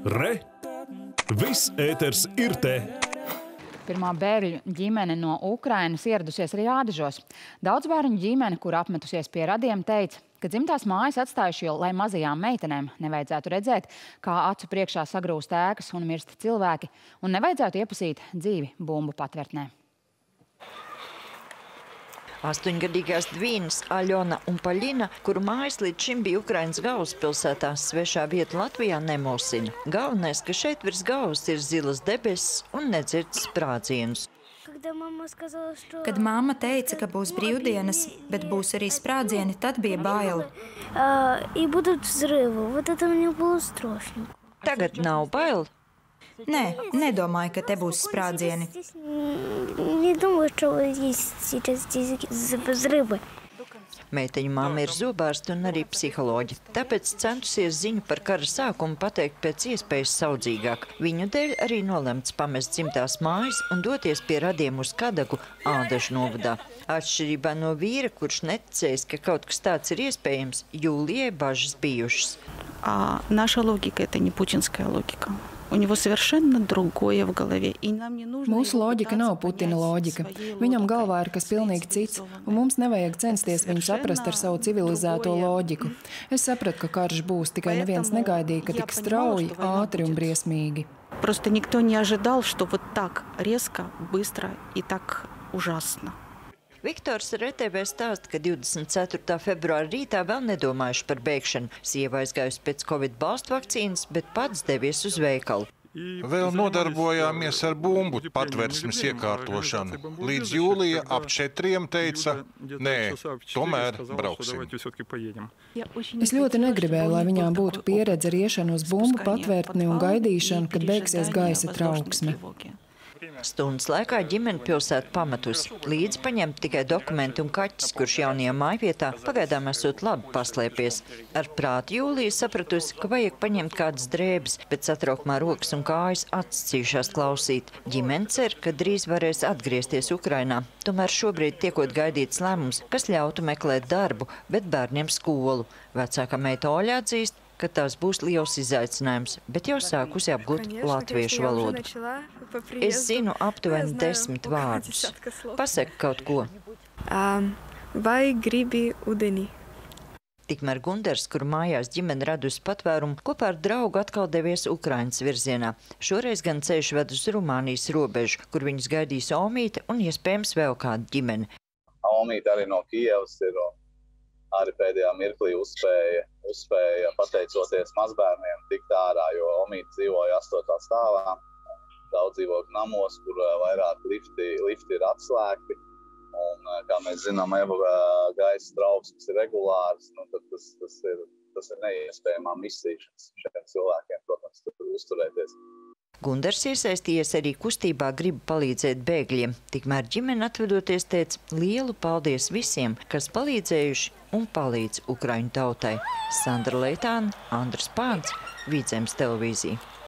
Re! Viss ēters ir te! Pirmā bēgļu ģimene no Ukrainas ieradusies Rjādižos. Daudz bērnu ģimene, kur apmetusies pie radiem, teica, ka dzimtās mājas atstājuši, lai mazajām meitenēm nevajadzētu redzēt, kā acu priekšā sagrūst ēkas un mirst cilvēki, un nevajadzētu iepazīt dzīvi bumbu patvērtnē. 8-gadīgās dvīnes Aļona un Paļina, kuru mājas līdz šim bija Ukrainas galvaspilsētā, svešā vieta Latvijā nemulsina. Galvenais, ka šeit virs galvas ir zilas debesis un nedzirds sprādzienus. Kad mamma teica, ka būs brīvdienas, bet būs arī sprādzieni, tad bija bail. Tagad nav bail? Nē, nedomāju, ka te būs sprādzieni. Meiteņu mamma ir zobārste un arī psiholoģi, tāpēc centusies ziņu par kara sākumu pateikt pēc iespējas saudzīgāk. Viņu dēļ arī nolemts pamest dzimtās mājas un doties pie radiem uz Kadagu, Ādažu novadā. Atšķirībā no vīra, kurš neticējis, ka kaut kas tāds ir iespējams, Jūlijai bažas bijušas. Наша логика – это не путинская логика. У него совершенно другое в голове. Mūsu loģika nav Putina loģika. Viņam galvā ir kas pilnīgi cits, un mums nevajag censties viņu saprast ar savu civilizēto loģiku. Es sapratu, ka karš būs, tikai neviens negaidīja, ka tik strauji, ātri un briesmīgi. Просто никто не ожидал, что вот так резко, быстро и так ужасно. Viktors RTV stāsta, ka 24. februāra rītā vēl nedomājuši par bēgšanu. Sieva aizgājusi pēc Covid balstu vakcīnas, bet pats devies uz veikalu. Vēl nodarbojāmies ar bumbu patversmes iekārtošanu. Līdz Jūlija ap 4 teica, nē, tomēr brauksim. Es ļoti negribēju, lai viņām būtu pieredze ar iešanu uz bumbu patvērtni un gaidīšanu, kad beigsies gaisa trauksme. Stundas laikā ģimene pilsētu pametusi. Līdzi paņemt tikai dokumenti un kaķis, kurš jaunajā mājvietā pagaidām esot labi paslēpies. Ar prātu Jūlija sapratusi, ka vajag paņemt kādas drēbes, bet satraukumā rokas un kājas atsacījušās klausīt. Ģimene cer, ka drīz varēs atgriezties Ukrainā. Tomēr šobrīd tiekot gaidīts lēmums, kas ļautu meklēt darbu, bet bērniem skolu. Vecākā meita Oļa atzīst, ka tās būs liels izaicinājums, bet jau sākusi apgūt latviešu valodu. Es zinu aptuveni 10 vārdus. Pasaki kaut ko. Vai gribi ūdeni? Tikmēr Gunders, kuru mājās ģimene radusi patvērumu, kopā ar draugu atkal devies Ukrainas virzienā. Šoreiz gan ceļš ved uz Rumānijas robežu, kur viņus gaidīs Omīte un iespējams vēl kāda ģimene. Omīte arī no Kijevas ir arī pēdējā mirklī uzspēja pateicoties mazbērniem tikt ārā, jo Omīte dzīvoja 8. stāvā, daudz dzīvokļu namos, kur vairāk lifti ir atslēgti. Un, kā mēs zinām, gaisa trauksmes ir regulārs, tad tas ir neiespējamā misija šiem cilvēkiem, protams, tur uzturēties. Gunders iesaistījies arī kustībā Gribu palīdzēt bēgļiem. Tikmēr ģimene atvedoties teica lielu paldies visiem, kas palīdzējuši un palīdz Ukraiņu tautai. Sandra Leitāna, Andris Pāns, Vidzemes televīzija.